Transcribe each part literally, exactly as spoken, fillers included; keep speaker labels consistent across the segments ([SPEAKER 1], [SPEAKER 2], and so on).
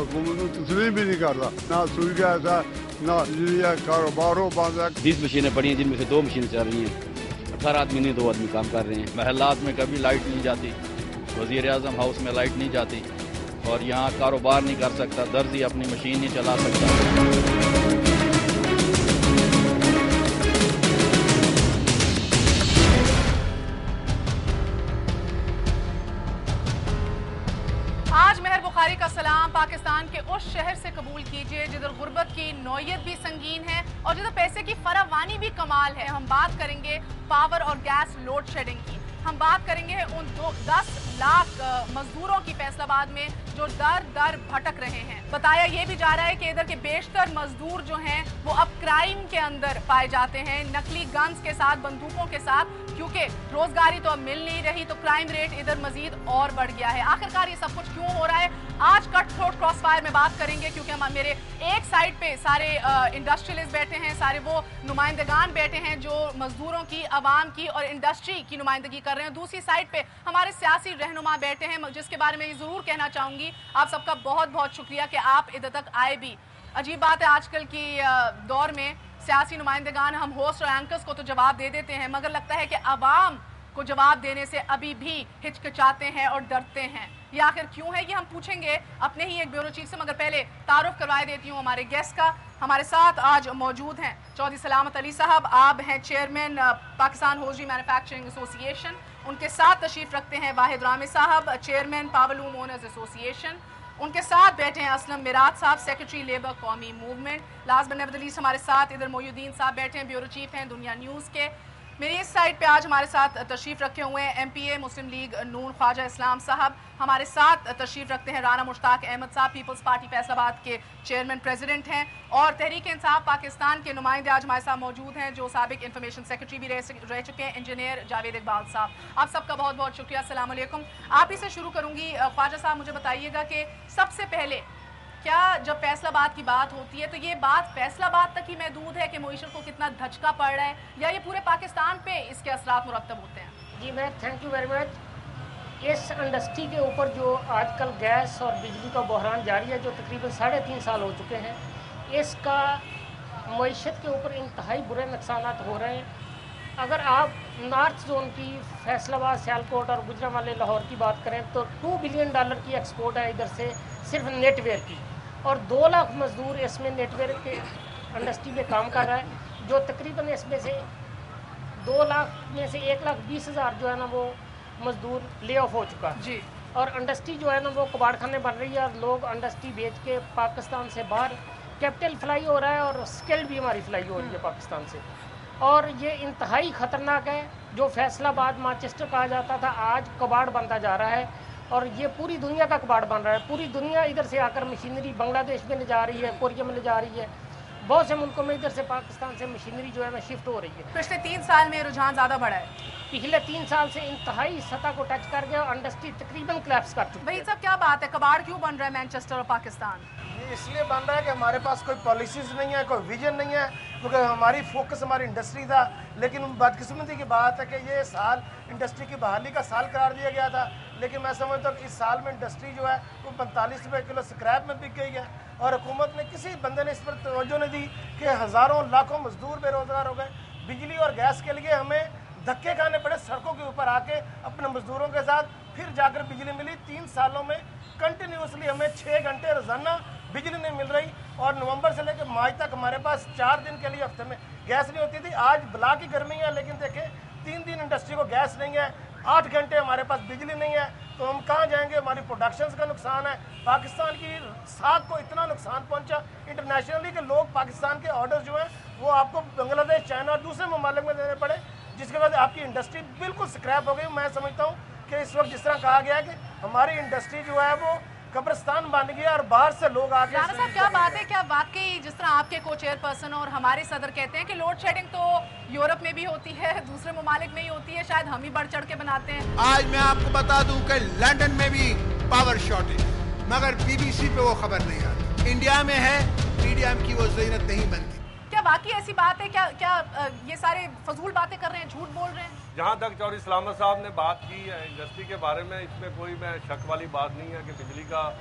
[SPEAKER 1] हुकूमत को तस्लीम भी नहीं करता, ना सुई गैस है ना बिजली है, कारोबारों बंद है।
[SPEAKER 2] बीस मशीनें पड़ी हैं जिनमें से दो मशीनें चल रही हैं, अठारह आदमी नहीं दो आदमी काम कर रहे हैं। महल्लात में कभी लाइट नहीं जाती, वज़ीर आज़म हाउस में लाइट नहीं जाती और यहाँ कारोबार नहीं कर सकता, दर्जी अपनी मशीन नहीं चला सकता।
[SPEAKER 3] आज मेहर बुखारी का सलाम पाकिस्तान के उस शहर से कबूल कीजिए जिधर गुर्बत की नौयत भी संगीन है और जिधर पैसे की फरावानी भी कमाल है। हम बात करेंगे पावर और गैस लोड शेडिंग की। हम बात करेंगे उन दो दस लाख मजदूरों की फैसलाबाद में जो दर दर भटक रहे हैं। बताया ये भी जा रहा है कि इधर के बेशतर मजदूर जो हैं वो अब क्राइम के अंदर पाए जाते हैं, नकली गन्स के साथ, बंदूकों के साथ, क्योंकि रोजगारी तो अब मिल नहीं रही तो क्राइम रेट इधर मजीद और बढ़ गया है। आखिरकार ये सब कुछ क्यों हो रहा है, आज कट थ्रोट क्रॉस फायर में बात करेंगे, क्योंकि हम मेरे एक साइड पे सारे इंडस्ट्रियलिस्ट बैठे हैं, सारे वो नुमाइंदगान बैठे हैं जो मजदूरों की, आवाम की और इंडस्ट्री की नुमाइंदगी कर रहे हैं। दूसरी साइड पे हमारे सियासी रहनुमा बैठे हैं, जिसके बारे में ये जरूर कहना चाहूंगी आप सबका बहुत बहुत शुक्रिया कि आप इधर तक आए भी। अजीब बात है आजकल की दौर में सियासी नुमाइंदगान, हम होस्ट और एंकर्स को तो जवाब दे देते हैं मगर लगता है कि अवाम को जवाब देने से अभी भी हिचकिचाते हैं और डरते हैं। ये आखिर क्यों है ये हम पूछेंगे अपने ही एक ब्यूरो चीफ से, मगर पहले तारुफ करवाए देती हूँ हमारे गेस्ट का। हमारे साथ आज मौजूद हैं चौधरी सलामत अली साहब, आप हैं chairman Pakistan hosiery manufacturing association. उनके साथ तशरीफ रखते हैं वाहिद रामी साहब, चेयरमैन पावरलूम ओनर्स एसोसिएशन। उनके साथ बैठे हैं असलम मिराज साहब, सेक्रेटरी लेबर कौमी movement. Last but never the least हमारे साथ इधर मोयुद्दीन साहब बैठे हैं, ब्यूरो चीफ हैं दुनिया न्यूज़ के। मेरी इस साइड पे आज हमारे साथ तशरीफ रखे हुए हैं M P A Muslim League Noon Khwaja Islam साहब। हमारे साथ तशरीफ रखते हैं राना मुश्ताक अहमद साहब, पीपल्स पार्टी फैसलाबाद के चेयरमैन प्रेसिडेंट हैं। और तहरीक इंसाफ पाकिस्तान के नुमाइंदे आज हमारे साथ मौजूद हैं जो साबिक इंफॉर्मेशन सेक्रेटरी भी रह, रह चुके हैं, इंजीनियर जावेद इकबाल साहब। आप सबका बहुत बहुत शुक्रिया। अस्सलाम वालेकुम। आप ही से शुरू करूंगी ख्वाजा साहब, मुझे बताइएगा कि सबसे पहले क्या जब फैसलाबाद की बात होती है तो ये बात फैसलाबाद तक ही महदूद है कि मईशत को कितना धचका पड़ रहा है या ये पूरे पाकिस्तान पे इसके असरात मुरतब होते हैं? जी मैं
[SPEAKER 4] थैंक यू वेरी मच। इस इंडस्ट्री के ऊपर जो आजकल गैस और बिजली का बहरान जारी है जो तकरीबन साढ़े तीन साल हो चुके हैं, इसका मईशत के ऊपर इंतहाई बुरे नुकसान हो रहे हैं। अगर आप नॉर्थ जोन की फैसलाबाद, सियालकोट और गुजरांवाले लाहौर की बात करें तो टू बिलियन डॉलर की एक्सपोर्ट है इधर से सिर्फ नेटवेयर की, और दो लाख मजदूर इसमें नेटवेयर के इंडस्ट्री में काम कर रहा है, जो तकरीबन इसमें से दो लाख में से एक लाख बीस हज़ार जो है ना वो मजदूर ले ऑफ हो चुका है जी। और इंडस्ट्री जो है ना वो कबाड़खाने बन रही है और लोग इंडस्ट्री बेच के पाकिस्तान से बाहर, कैपिटल फ्लाई हो रहा है और स्किल भी हमारी फ्लाई हो रही है पाकिस्तान से, और ये इंतहाई ख़तरनाक है। जो फैसलाबाद मैनचेस्टर कहा जाता था आज कबाड़ बनता जा रहा है और ये पूरी दुनिया का कबाड़ बन रहा है। पूरी दुनिया इधर से आकर मशीनरी बांग्लादेश में ले जा रही है, कोरिया में ले जा रही है, बहुत से मुल्कों में इधर से पाकिस्तान से मशीनरी जो है ना शिफ्ट हो रही है।
[SPEAKER 3] पिछले तीन साल में रुझान ज़्यादा बढ़ा है,
[SPEAKER 4] पिछले तीन साल से इंतहाई सतह को टच कर गया और इंडस्ट्री तकरीबन क्लैप्स कर चुकी है।
[SPEAKER 3] भाई सब क्या बात है, कबाड़ क्यों बन रहा है मैनचेस्टर और पाकिस्तान?
[SPEAKER 5] ये इसलिए बन रहा है कि हमारे पास कोई पॉलिसीज नहीं है, कोई विजन नहीं है, क्योंकि हमारी फोकस हमारी इंडस्ट्री था। लेकिन बदकिस्मती की बात है कि ये साल इंडस्ट्री की बहाली का साल करार दिया गया था, लेकिन मैं समझता हूँ कि इस साल में इंडस्ट्री जो है वो पैंतालीस रुपये किलो स्क्रैप में बिक गई है और हुकूमत ने किसी बंदे ने इस पर तवज्जो नहीं दी कि हज़ारों लाखों मजदूर बेरोजगार हो गए। बिजली और गैस के लिए हमें धक्के खाने पड़े सड़कों के ऊपर आके अपने मजदूरों के साथ, फिर जाकर बिजली मिली। तीन सालों में कंटिन्यूसली हमें छः घंटे रोजाना बिजली नहीं मिल रही और नवंबर से लेकर मार्च तक हमारे पास चार दिन के लिए हफ्ते में गैस नहीं होती थी। आज ब्ला की गर्मी है लेकिन देखें तीन दिन इंडस्ट्री को गैस नहीं है, आठ घंटे हमारे पास बिजली नहीं है, तो हम कहाँ जाएंगे? हमारी प्रोडक्शंस का नुकसान है। पाकिस्तान की साख को इतना नुकसान पहुंचा इंटरनेशनली कि लोग पाकिस्तान के ऑर्डर जो हैं वो आपको बांग्लादेश, चाइना और दूसरे ममालिक में देने पड़े, जिसके बाद आपकी इंडस्ट्री बिल्कुल स्क्रैप हो गई। मैं समझता हूँ कि इस वक्त जिस तरह कहा गया है कि हमारी इंडस्ट्री जो है वो कब्रिस्तान बन गया और बाहर से लोग आके।
[SPEAKER 3] राणा साहब क्या बात है, क्या वाकई जिस तरह आपके को चेयरपर्सन और हमारे सदर कहते हैं कि लोड शेडिंग तो यूरोप में भी होती है, दूसरे ममालिक में ही होती है, शायद हम ही बढ़ चढ़ के बनाते हैं।
[SPEAKER 6] आज मैं आपको बता दूं कि लंदन में भी पावर शॉर्टेज, मगर बीबीसी पे वो खबर नहीं आती। इंडिया में है, मीडियम की वो ज़रूरत नहीं बनती।
[SPEAKER 3] क्या वाकई ऐसी बात है? क्या क्या ये सारे फजूल बातें कर रहे हैं, झूठ बोल रहे हैं?
[SPEAKER 7] जहाँ तक चौधरी सलामत साहब ने बात की है इंडस्ट्री के बारे में, इसमें कोई मैं शक वाली बात नहीं है कि बिजली का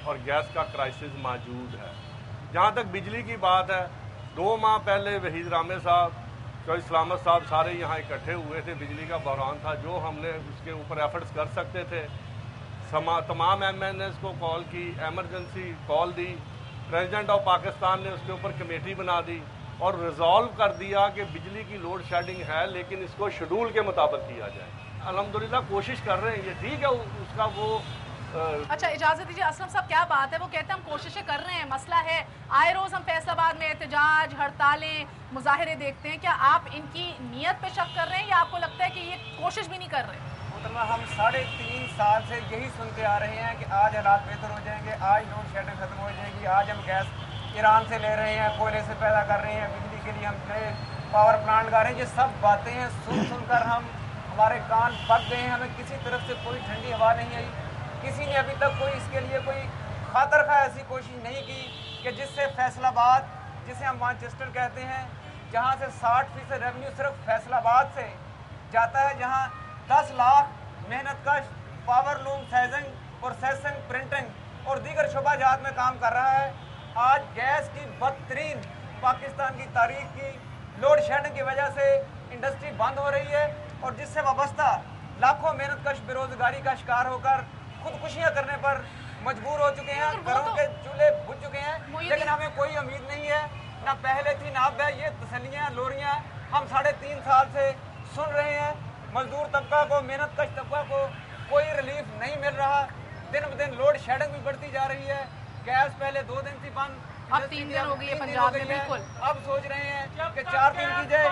[SPEAKER 7] और गैस का क्राइसिस मौजूद है। जहाँ तक बिजली की बात है, दो माह पहले वहीद रामे साहब, चौधरी सलामत साहब सारे यहाँ इकट्ठे हुए थे। बिजली का बहरान था, जो हमने उसके ऊपर एफर्ट्स कर सकते थे तमाम एम एन एस को कॉल की, एमरजेंसी कॉल दी, प्रेसिडेंट ऑफ पाकिस्तान ने उसके ऊपर कमेटी बना दी और रिजॉल्व कर दिया कि बिजली की लोड शेडिंग है लेकिन इसको शेड्यूल के मुताबिक किया जाए। अल्हम्दुलिल्लाह कोशिश कर रहे हैं, ये ठीक है उसका वो आ,
[SPEAKER 3] अच्छा इजाजत दीजिए असलम साहब, क्या बात है, वो कहते हैं हम कोशिशें कर रहे हैं, मसला है आए रोज हम फैसलाबाद में एहतजाज, हड़तालें, मुजाहिरे देखते हैं, क्या आप इनकी नीयत पे शक कर रहे हैं या आपको लगता है कि ये कोशिश भी नहीं कर रहे?
[SPEAKER 8] मोहतरमा, हम साढ़े तीन साल से यही सुनते आ रहे हैं कि आज हालात बेहतर हो जाएंगे, आज लोड शेडिंग खत्म हो जाएगी, आज हम गैस ईरान से ले रहे हैं, कोयले से पैदा कर रहे हैं, बिजली के लिए हम नए पावर प्लांट गा रहे हैं। ये सब बातें हैं, सुन सुनकर हम हमारे कान पक गए हैं, हमें किसी तरफ से कोई ठंडी हवा नहीं आई, किसी ने अभी तक कोई इसके लिए कोई खातर खा ऐसी कोशिश नहीं की कि जिससे फैसलाबाद, जिसे हम मानचेस्टर कहते हैं, जहाँ से साठ फीसद रेवेन्यू सिर्फ फैसलाबाद से जाता है, जहाँ दस लाख मेहनत कश power loom sizing, processing, printing और दीगर शोबाजात में काम कर रहा है, आज गैस की बदतरीन पाकिस्तान की तारीख की लोड शेडिंग की वजह से इंडस्ट्री बंद हो रही है और जिससे वाबस्ता लाखों मेहनत कश बेरोजगारी का शिकार होकर खुदकुशियां करने पर मजबूर हो चुके हैं, घरों के चूल्हे बुझ चुके हैं, लेकिन हमें कोई उम्मीद नहीं है, ना पहले थी ना अब है। ये तसल्लियाँ लोरियाँ हम साढ़े तीन साल से सुन रहे हैं। मजदूर तबका को, मेहनत कश तबका को कोई रिलीफ नहीं मिल रहा, दिन ब दिन लोड शेडिंग भी बढ़ती जा रही है। गैस पहले दो दिन थी बंद,
[SPEAKER 3] अब तीन दिन हो गई है पंजाब में, बिल्कुल।
[SPEAKER 8] अब सोच रहे हैं कि चार दिन की जाए।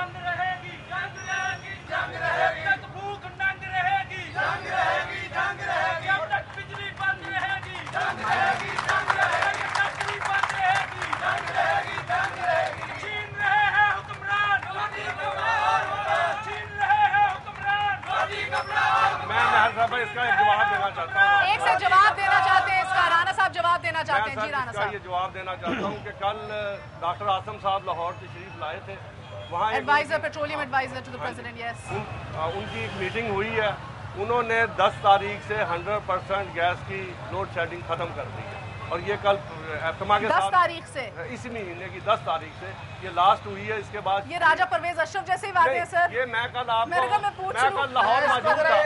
[SPEAKER 7] इसका एक जवाब देना चाहता हूँ।
[SPEAKER 3] एक से जवाब देना चाहते हैं इसका, राणा साहब जवाब देना चाहते हैं। जी राणा साहब,
[SPEAKER 7] ये जवाब देना चाहता हूँ कि कल डॉक्टर आसम साहब लाहौर तशरीफ लाए थे, वहाँ
[SPEAKER 3] advisor, petroleum advisor to the president, yes.
[SPEAKER 7] उनकी एक मीटिंग हुई है, उन्होंने दस तारीख से हंड्रेड परसेंट गैस की लोड शेडिंग खत्म कर दी है और ये कल एतमा के
[SPEAKER 3] दस तारीख से,
[SPEAKER 7] इसी महीने की दस तारीख से ये लास्ट हुई है। इसके बाद
[SPEAKER 3] ये राजा परवेज अशरफ जैसे ही बातें हैं सर।
[SPEAKER 7] ये मैं कल आपको
[SPEAKER 3] मेरे को मैं पूछ
[SPEAKER 7] मैं कल लाहौर मौजूद था,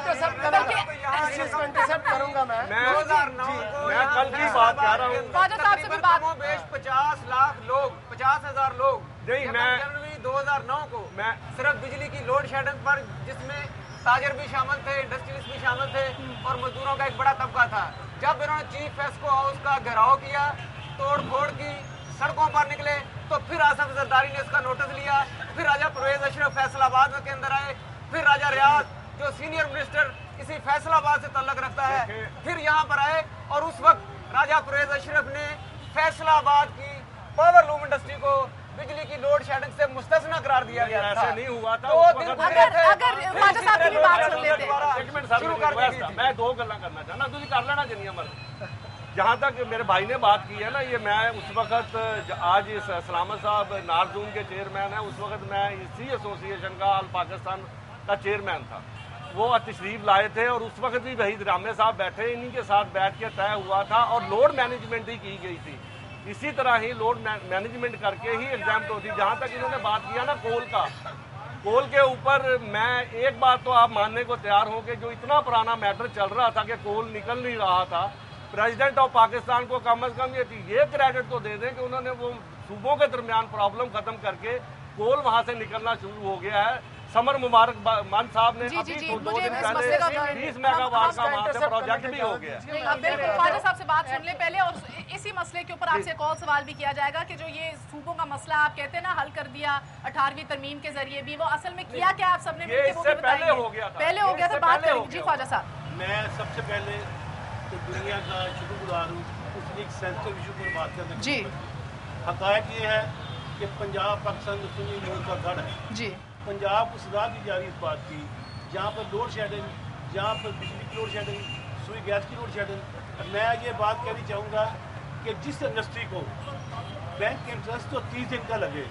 [SPEAKER 5] करूंगा मैं
[SPEAKER 7] मैं मैं कल की बात कर रहा हूँ।
[SPEAKER 8] पचास लाख लोग, पचास हजार लोग,
[SPEAKER 7] नहीं मैं
[SPEAKER 8] जनवरी दो हजार नौ को
[SPEAKER 7] मैं
[SPEAKER 8] सिर्फ बिजली की लोड शेडिंग पर, जिसमें ताजर भी शामिल थे, इंडस्ट्रियलिस्ट भी शामिल थे और मजदूरों का एक बड़ा तबका था, जब इन्होंने चीफ एस्को हाउस का घेराव किया, तोड़ फोड़ की, सड़कों पर निकले, तो फिर आसफ जरदारी ने इसका नोटिस लिया, फिर राजा परवेज अशरफ फैसलाबाद के अंदर आए, फिर राजा रियाज जो सीनियर मिनिस्टर इसी फैसलाबाद से तल्लक रखता है, फिर यहाँ पर आए और उस वक्त राजा परवेज अशरफ ने फैसलाबाद की पावर लूम इंडस्ट्री को बिजली की लोड शेडिंग से मुस्तस्ना करार दिया गया था।
[SPEAKER 7] ऐसे नहीं हुआ था।
[SPEAKER 8] तो
[SPEAKER 3] अगर अगर ख्वाजा साहब की भी बात सुन लेते हैं।
[SPEAKER 7] एक मिनट सर, मैं दो गल्ला करना चाहना, तुझे कर लेना जिन्नी मर्जी। जहाँ तक मेरे भाई ने बात की है ना, ये मैं उस वक्त, आज सलामत साहब नारजून के चेयरमैन है, उस वक्त मैं इसी एसोसिएशन का अल पाकिस्तान का चेयरमैन था, वो तशरीफ लाए थे और उस वक्त भी वहीद रामे साहब बैठे, इन्हीं के साथ बैठ के तय हुआ था और लोड मैनेजमेंट ही की गई थी। इसी तरह ही लोड मैनेजमेंट करके ही एग्जाम तो होती। जहाँ तक इन्होंने बात किया ना कोल का, कोल के ऊपर मैं एक बात तो आप मानने को तैयार हो कि जो इतना पुराना मैटर चल रहा था कि कोल निकल नहीं रहा था, प्रेसिडेंट ऑफ पाकिस्तान को कम अज कम ये ये क्रेडिट तो दे दें कि उन्होंने वो सूबों के दरमियान प्रॉब्लम खत्म करके कोल वहाँ से निकलना शुरू हो गया है। समर मुबारक मान साहब ने अभी तो दो दिन पहले बीस मेगावाट का वहाँ से प्रोजेक्ट भी हो गया।
[SPEAKER 3] बिल्कुल, ख्वाजा साहब से बात सुन ले पहले और इसी मसले के ऊपर आपसे एक और सवाल भी किया जाएगा कि जो ये सूबों का मसला आप कहते हैं ना हल कर दिया अठारहवीं तरमीम के जरिए भी, वो असल में किया क्या आप सबने मिलकर वो
[SPEAKER 7] पहले हो गया था,
[SPEAKER 3] पहले हो गया था, बात करेंगे। जी ख्वाजा साहब,
[SPEAKER 9] मैं सबसे पहले तो दुनिया का शुक्रगुजार हूँ उस एक सेंसिटिव इशू पर बात करने
[SPEAKER 3] जी।
[SPEAKER 9] हकायक ये है कि पंजाब पाकिस्तान मुस्लिम लीग का गढ़ है जी। पंजाब को सदा दी जा रही इस बात की, जहाँ पर लोड शेडिंग, जहाँ पर बिजली की लोड शेडिंग, सुई गैस की लोड शेडिंग। मैं ये बात कहनी चाहूँगा कि जिस इंडस्ट्री को बैंक इंटरेस्ट तो तीस दिन का लगे,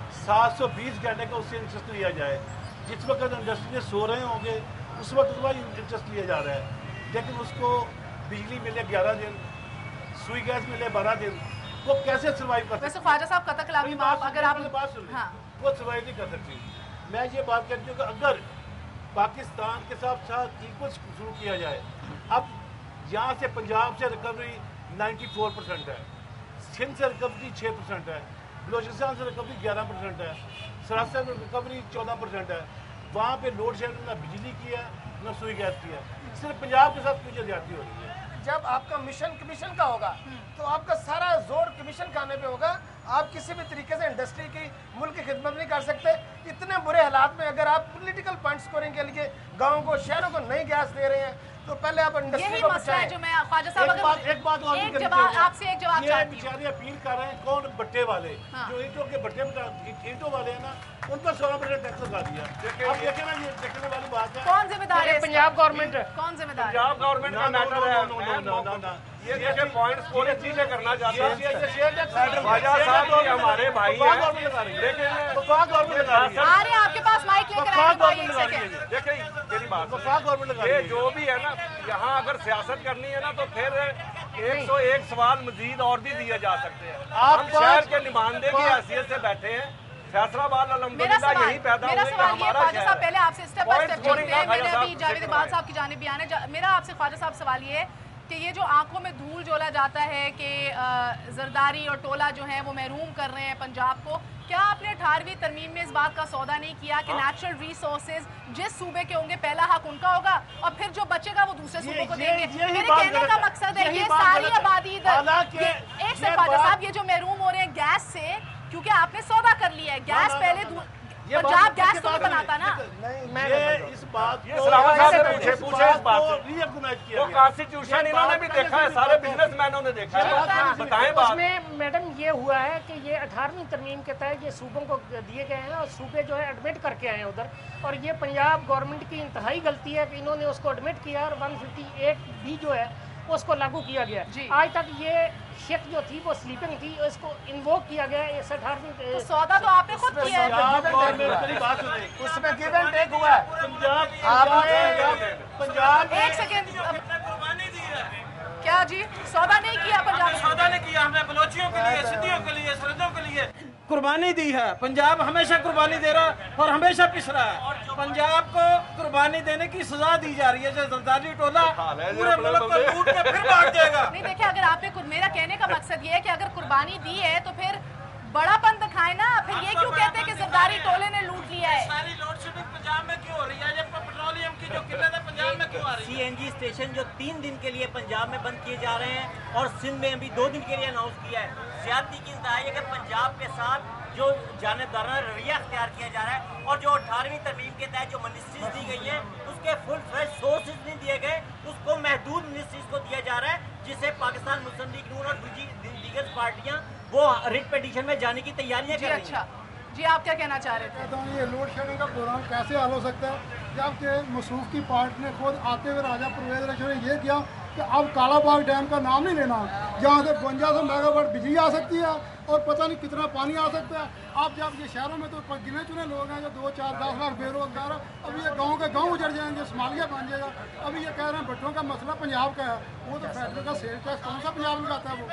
[SPEAKER 9] सात सौ बीस घंटे का उससे इंटरेस्ट लिया जाए, जिस वक्त इंडस्ट्री में सो रहे होंगे उस वक्त उसका इंटरेस्ट लिया जा रहा है, लेकिन उसको बिजली मिले ग्यारह दिन, सुई गैस मिले बारह दिन, वो कैसे सर्वाइव कर
[SPEAKER 3] वैसे ख्वाजा साहब कतक लामी माफ अगर आप
[SPEAKER 9] बात सुन
[SPEAKER 3] हाँ।
[SPEAKER 9] वो सर्वाइव नहीं कर सकती। मैं ये बात कहती हूँ कि अगर पाकिस्तान के साथ साथ इक्वल शुरू किया जाए, अब यहाँ से पंजाब से रिकवरी चौरानवे परसेंट है, सिंध से रिकवरी छः परसेंट है, बलोचिस्तान से रिकवरी ग्यारह परसेंट है, सरासर में रिकवरी चौदह परसेंट है। वहाँ पे लोड शेडिंग ना बिजली की है ना सुई गैस की है, सिर्फ पंजाब के साथ कुछ ज्यादती हो रही है।
[SPEAKER 5] जब आपका मिशन कमीशन का होगा तो आपका सारा जोर कमीशन खाने पे होगा। आप किसी भी तरीके से इंडस्ट्री की मुल्क की खिदमत नहीं कर सकते। इतने बुरे हालात में अगर आप पॉलिटिकल पॉइंट स्कोरिंग के लिए गाँव को शहरों को नई गैस दे रहे हैं तो पहले आप इंडस्ट्री को बचाएं।
[SPEAKER 3] जो मैं ख्वाजा साहब
[SPEAKER 9] एक बात एक बात और भी करनी
[SPEAKER 3] जवाब आपसे एक जवाब
[SPEAKER 9] ये
[SPEAKER 3] चाहती हूं।
[SPEAKER 9] बेचारे अपील कर रहे हैं कौन भट्टे वाले
[SPEAKER 3] हाँ।
[SPEAKER 9] जो ईंटों के भट्टे ईंटों वाले हैं ना, उन पर सोलह परसेंट टैक्स लगा दिया। अब देखे ना ये देखने वाली बात है।
[SPEAKER 3] कौन जिम्मेदार है?
[SPEAKER 4] पंजाब गवर्नमेंट
[SPEAKER 3] कौन जिम्मेदार है?
[SPEAKER 7] पंजाब गवर्नमेंट का मैटर है। ये देखिए पॉइंट्स पूरे चीजें करना चाहते हैं। ख्वाजा साहब भी हमारे भाई हैं, लेकिन
[SPEAKER 3] आ रहे हैं आपके पास माइक लेकर आएंगे एक सेकंड।
[SPEAKER 7] देखिए मेरी बात, ये जो भी है ना, यहाँ अगर सियासत करनी है ना तो फिर एक सौ एक सवाल मजीद और भी दिए जा सकते हैं। हम शहर के नुमाइंदे की हैसियत से बैठे हैं। फैसलाबाद अल्हम्दुलिल्लाह यही पैदा हुए कि हमारा
[SPEAKER 3] ख्वाजा साहब पहले आपसे स्टेप बाय स्टेप चलते हैं। मैंने अभी जावेद इकबाल साहब की जानिब भी आना है। मेरा आपसे ख्वाजा साहब सवाल ये है कि ये जो आंखों में धूल जोला जाता है कि जरदारी और टोला जो है वो महरूम कर रहे हैं पंजाब को, क्या आपने अठारहवीं तरमीम में इस बात का सौदा नहीं किया कि नेचुरल रिसोर्सेज जिस सूबे के होंगे पहला हक उनका होगा और फिर जो बचेगा वो दूसरे सूबों को देंगे? मेरे कहने का मकसद है ये सारी आबादी इधर। एक से ख्वाजा साहब, ये जो महरूम हो रहे हैं गैस से, क्योंकि आपने सौदा कर लिया है, गैस पहले पंजाब गैस तो बनाता ना।
[SPEAKER 9] ये इस बात
[SPEAKER 7] ये सलामा साहब से पूछे पूछे इस बात को। वो कॉन्स्टिट्यूशन इन्होंने भी देखा है, सारे बिजनेसमैनों ने देखा है। बताएं बात।
[SPEAKER 4] उसमें मैडम ये हुआ है कि ये अठारहवीं तरमीम के तहत ये सूबों को दिए गए हैं और सूबे जो है एडमिट करके आए हैं उधर, और ये पंजाब गवर्नमेंट की इंतहाई गलती है कि इन्होंने उसको एडमिट किया और वन फिफ्टी एट बी जो है उसको लागू किया गया। आज तक ये शेख जो थी वो स्लीपिंग थी, इसको इन्वोक किया गया। ये अठारहवीं
[SPEAKER 3] तो सौदा तो आपने खुद किया
[SPEAKER 5] है, उसमें गिव एंड टेक हुआ है।
[SPEAKER 9] पंजाब
[SPEAKER 5] आपने
[SPEAKER 9] पंजाब
[SPEAKER 3] एक सेकेंड क्या जी सौदा नहीं किया? पंजाब
[SPEAKER 10] सौदा नहीं किया, हमने बलोचियों के लिए, सिद्धियों के लिए, सरहदों के लिए कुर्बानी दी है। पंजाब हमेशा कुर्बानी दे रहा है और हमेशा पिस रहा है। पंजाब को कुर्बानी देने की सजा दी जा रही है। जो जरदारी टोला पूरे मुल्क को लूट के फिर भाग जाएगा।
[SPEAKER 3] नहीं देखिए, अगर आपने, मेरा कहने का मकसद ये है कि अगर कुर्बानी दी है तो फिर बड़ापन दिखाए ना। फिर ये क्यों कहते हैं कि जरदारी टोले ने लूट लिया है?
[SPEAKER 10] सारी लोड शेडिंग पंजाब में क्यों हो रही है? जब पेट्रोलियम की जो किल्लत है पंजाब में क्यों आ रही है?
[SPEAKER 11] सीएनजी स्टेशन जो तीन दिन के लिए पंजाब में बंद किए जा रहे हैं और सिंध में अभी दो दिन के लिए अनाउंस किया है। ज्यादती की इंतहा है कि पंजाब के साथ जो जानिबदाराना रवैया अख्तियार किया जा रहा है और जो अठारहवीं तरमीम के तहत जो मिनिस्ट्रीज दी गई हैं उसके फुल फ्लेज सोर्सेज नहीं दिए गए, उसको महदूद मिनिस्ट्रीज को दिया जा रहा है, जिसे पाकिस्तान मुस्लिम लीग नून और दीगर पार्टियां वो रिट पिटीशन में जाने की तैयारियां कर रही हैं।
[SPEAKER 3] अच्छा जी, आप क्या कहना चाह रहे थे?
[SPEAKER 12] तो ये लोड शेडिंग का प्रोग्राम कैसे हल हो सकता है जबकि मसरूफ की पार्टी ने खुद आते हुए राजा परवेज इलेक्शन ने ये किया कि अब कालाबाग डैम का नाम नहीं लेना, जहाँ से बवंजा सौ मेगावाट बिजली आ सकती है और पता नहीं कितना पानी आ सकता है। आप जब ये शहरों में तो गिने चुने लोग हैं जो दो चार दस लाख बेरोजगार, अभी ये गाँव के गाँव उजड़ जाएंगे, सोमालिया बन जाएगा। अभी ये कह रहे हैं भट्टों का मसला पंजाब का है, वो तो फेडरल का सेल टैक्स कौन सा पंजाब लगाता है वो?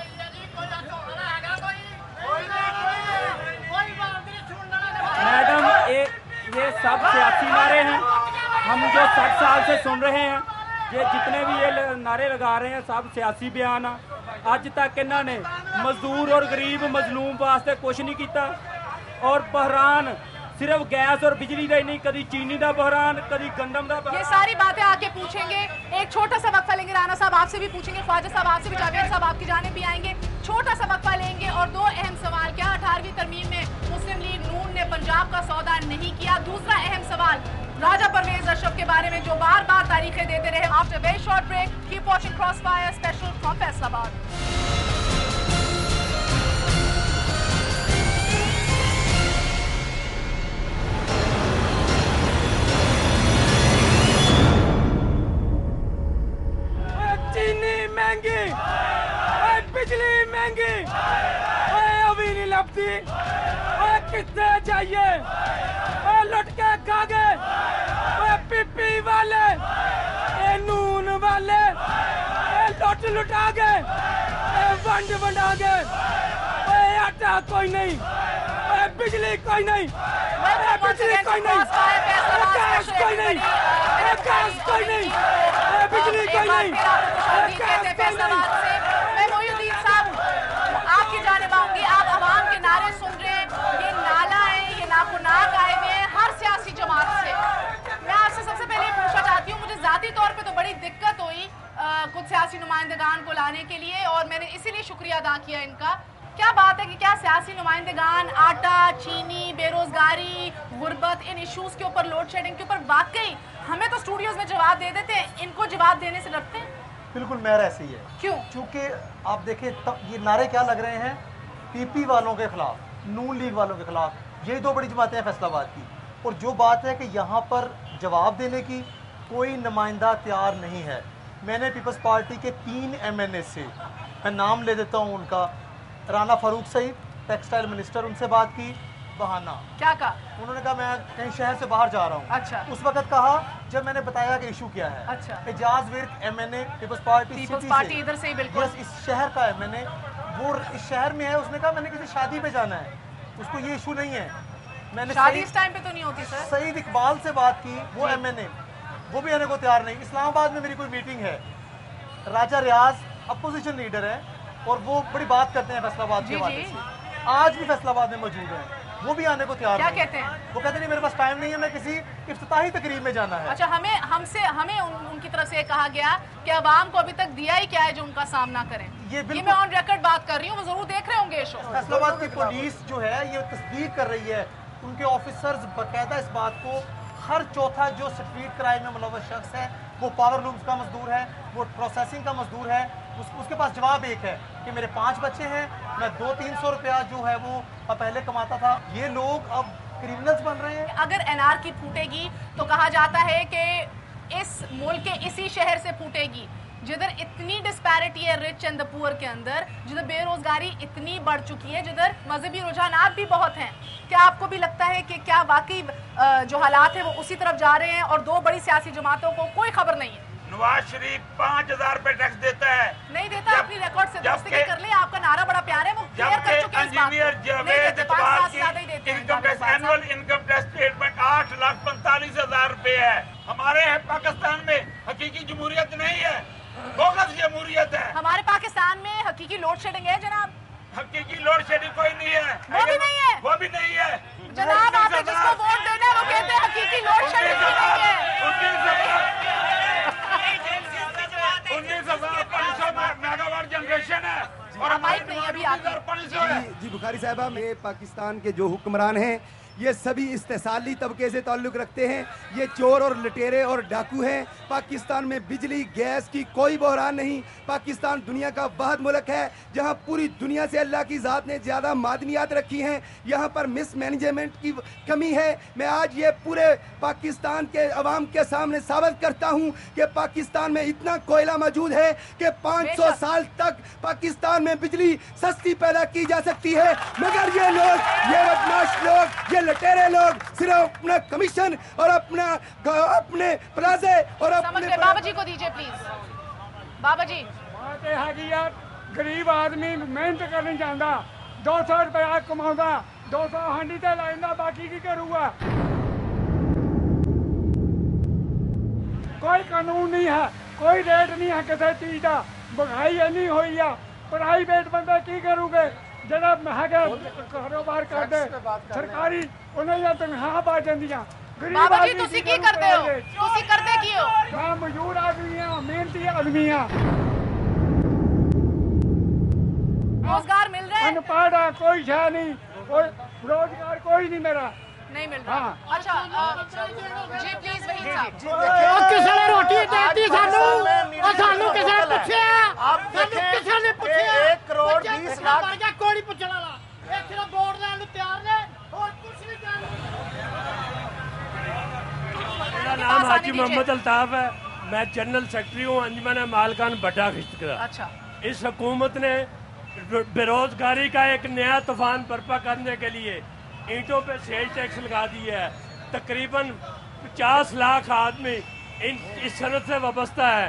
[SPEAKER 13] मैडम एक ये सब सियासी नारे हैं, हम जो साठ साल से सुन रहे हैं, ये जितने भी ये नारे लगा रहे हैं सब सियासी बयान है। अज तक इन्होंने मजदूर और गरीब मजलूम वास्ते कुछ नहीं किया और बहरान सिर्फ गैस और बिजली का ही नहीं, कभी चीनी का बहरान, कभी गंदम का।
[SPEAKER 3] ये सारी बातें आके पूछेंगे। एक छोटा सा वक्फा लेंगे, राना साहब आपसे भी पूछेंगे, ख्वाजा साहब आपसे भी, जावेद साहब आपकी जाने भी आएंगे। छोटा सा वक्फा लेंगे और दो अहम सवाल, क्या अठारहवीं तरमीम में मुस्लिम लीग नून ने पंजाब का सौदा नहीं किया? दूसरा अहम सवाल, राजा परवेज अशरफ के बारे में जो बार बार तारीखें देते रहे। After very short break, keep watching crossfire special from Faisalabad.
[SPEAKER 13] चीनी महंगी, बिजली महंगी, अभी नहीं लगती, कितने चाहिए? लुट के खा गए पीपी वाले, नून वाले लुट लुटा गए, वंड वंडागे, ओए आटा कोई नहीं, ओए बिजली कोई नहीं, ओए बिजली कोई नहीं, ओए गैस कोई नहीं, ओए गैस कोई नहीं, ओए बिजली कोई नहीं, ओए गैस कोई नहीं।
[SPEAKER 3] मैं मोहिउद्दीन साहब आपकी जानिब आऊंगी। आप अवाम के नारे सुन रहे हैं, ये नाला है, ये नाकुनाक आए हुए हैं हर सियासी जमात से। मैं आपसे सबसे पहले पूछना चाहती हूँ, मुझे जाती तौर पे तो बड़ी दिक्कत हुई कुछ सियासी नुमाइंदगान को लाने के लिए, और मैंने इसीलिए शुक्रिया अदा किया इनका। क्या बात है कि क्या सियासी नुमाइंदगान आटा, चीनी, बेरोजगारी, गुर्बत, इन इश्यूज के ऊपर, लोड शेडिंग के ऊपर वाकई हमें तो स्टूडियोज में जवाब दे देते हैं, इनको जवाब देने से डरते हैं?
[SPEAKER 14] बिल्कुल महर ऐसी ही है।
[SPEAKER 3] क्यों?
[SPEAKER 14] क्योंकि आप देखें तब ये नारे क्या लग रहे हैं, पीपी वालों के खिलाफ, नून लीग वालों के खिलाफ, ये दो बड़ी जमातें हैं फैसलाबाद की। और जो बात है कि यहाँ पर जवाब देने की कोई नुमाइंदा तैयार नहीं है। मैंने पीपल्स पार्टी के तीन एम एन ए से, मैं नाम ले देता हूँ उनका, राना फारूक सईद टेक्सटाइल मिनिस्टर, उनसे बात की, बहाना
[SPEAKER 3] क्या कहा?
[SPEAKER 14] उन्होंने कहा मैं कहीं शहर से बाहर जा रहा हूँ।
[SPEAKER 3] अच्छा।
[SPEAKER 14] उस वक्त कहा जब मैंने बताया कि इशू क्या है।
[SPEAKER 3] अच्छा।
[SPEAKER 14] Ejaz Virk M N A people's party
[SPEAKER 3] people's party इधर से ही बिल्कुल,
[SPEAKER 14] यस, इस शहर का एम एन ए, वो इस शहर में है। उसने कहा मैंने किसी शादी पे जाना है, उसको ये इशू नहीं है। मैंने
[SPEAKER 3] शादी इस टाइम पे तो नहीं होती सर।
[SPEAKER 14] सईद इकबाल से बात की, वो एम एन ए, वो भी आने को तैयार नहीं। इस्लामाबाद में मेरी कोई मीटिंग है, राजा रियाज अपोजिशन लीडर है और वो बड़ी बात करते हैं फैसलाबाद के हवाले से, आज भी फैसलाबाद में मौजूद है, वो भी आने को तैयार
[SPEAKER 3] क्या
[SPEAKER 14] नहीं।
[SPEAKER 3] कहते हैं?
[SPEAKER 14] वो कहते नहीं मेरे पास टाइम नहीं है, मैं किसी इफ्तिताही तकरीब में जाना है।
[SPEAKER 3] अच्छा, हमें हमसे हमें उन, उनकी तरफ से कहा गया कि अवाम को अभी तक दिया ही क्या है जो उनका सामना करें।
[SPEAKER 14] ये,
[SPEAKER 3] ये मैं ऑन रिकॉर्ड बात कर रही हूँ, वो जरूर देख रहे होंगे।
[SPEAKER 14] फैसलाबाद की पुलिस जो है ये तस्दीक कर रही है, उनके ऑफिसर्स बाकायदा इस बात को, हर चौथा जो स्ट्रीट क्राइम में मुलव्वस शख्स है वो पावर लूम्स का मजदूर है, वो प्रोसेसिंग का मजदूर है, उस, उसके पास जवाब एक है कि मेरे पांच बच्चे हैं, मैं दो तीन सौ रुपया जो है वो पहले कमाता था। ये लोग अब क्रिमिनल्स बन रहे हैं।
[SPEAKER 3] अगर एन आर की फूटेगी तो कहा जाता है कि इस मुल्क के इसी शहर से फूटेगी जिधर इतनी डिस्पैरिटी है रिच एंड द पुअर के अंदर, जिधर बेरोजगारी इतनी बढ़ चुकी है, जिधर मजहबी रुझानात भी बहुत हैं। क्या आपको भी लगता है कि क्या वाकई जो हालात है वो उसी तरफ जा रहे हैं और दो बड़ी सियासी जमातों को कोई खबर नहीं है?
[SPEAKER 15] नवाज शरीफ पाँच हजार रुपए टैक्स देता है,
[SPEAKER 3] नहीं देता। अपनी रिकॉर्ड से दोस्ती कर ले, आपका नारा बड़ा प्यारा है, वो क्लियर कर चुके हैं इस बात को।
[SPEAKER 15] जावेद इकबाल की income tax, annual income tax statement आठ लाख पैंतालीस हजार रुपए है। हमारे पाकिस्तान में हकीकी जमहूरियत नहीं है, बोगस जमहूरियत है।
[SPEAKER 3] हमारे पाकिस्तान में हकीकी लोड शेडिंग है जनाब।
[SPEAKER 15] हकीकी लोड शेडिंग कोई नहीं है,
[SPEAKER 3] वो भी नहीं है,
[SPEAKER 15] वो भी नहीं है
[SPEAKER 3] जनाब। आपने जिसको वोट देना है वो कहते हैं हकीकी लोड शेडिंग नहीं है।
[SPEAKER 15] उन्नीस हजार पाँच सौ मेगावाट जनरेशन है और हमारे
[SPEAKER 3] नहीं अभी आती।
[SPEAKER 16] जी, जी बुखारी साहबा, ये पाकिस्तान के जो हुक्मरान हैं ये सभी इस्तेसाली तबके से ताल्लुक़ रखते हैं, ये चोर और लुटेरे और डाकू हैं। पाकिस्तान में बिजली गैस की कोई बहरान नहीं। पाकिस्तान दुनिया का वाहिद मुल्क है जहां पूरी दुनिया से अल्लाह की ज़ात ने ज़्यादा मादनियात रखी हैं। यहाँ पर मिसमैनेजमेंट की कमी है। मैं आज ये पूरे पाकिस्तान के अवाम के सामने साबित करता हूँ कि पाकिस्तान में इतना कोयला मौजूद है कि पाँच सौ साल तक पाकिस्तान में बिजली सस्ती पैदा की जा सकती है, मगर ये लोग, ये बदमाश लोग, ये लटेरे लोग सिर्फ अपना कमीशन और अपना अपने प्लाजे और अपने।
[SPEAKER 3] बाबा जी को दीजिए प्लीज। बाबा जी,
[SPEAKER 17] बात यह है कि यार गरीब आदमी मेहनत करने जाता, दो सौ रुपया कमाता, दो सौ हांडी ते लाइंदा, बाकी की करूँगा। कोई कानून नहीं है, कोई रेट नहीं है किसी चीज का, महंगाई इन्नी हुई है। प्राइवेट बंदे की करूँगे जरा महंगा कारोबार करते, सरकारी उन्हें तनख्वाह पा जांदियां।
[SPEAKER 3] बाबा जी तुसी की करते हो? तुसी करते की हो?
[SPEAKER 17] मैं मजदूर आदमी हां, मेहनती आदमी हां।
[SPEAKER 3] रोजगार मिल रहा है?
[SPEAKER 17] अनपढ़ है, कोई है नहीं, कोई रोजगार कोई नहीं मेरा
[SPEAKER 3] नहीं मिल रहा। हाँ। अच्छा जी प्लीज वही
[SPEAKER 4] साहब, किसी ने रोटी देती सानू और सानू किसी ने पूछया,
[SPEAKER 5] आप देखें
[SPEAKER 4] किसी ने पूछया
[SPEAKER 5] एक करोड़ बीस लाख
[SPEAKER 4] कोई नहीं पूछने वाला, ये सिर्फ वोट देने को तैयार ने और कुछ नहीं करना।
[SPEAKER 18] मेरा नाम हाजी मोहम्मद अल्ताफ है, मैं जनरल सेक्रेटरी हूँ अंजुमन मालकान बड्डा खिश्तकरा।
[SPEAKER 3] अच्छा।
[SPEAKER 18] इस हुकूमत ने बेरोजगारी का एक नया तूफान बर्पा करने के लिए ईंटों पे सेल टैक्स लगा दिया है। तकरीबन पचास लाख आदमी इन इस सनत से वाबस्ता है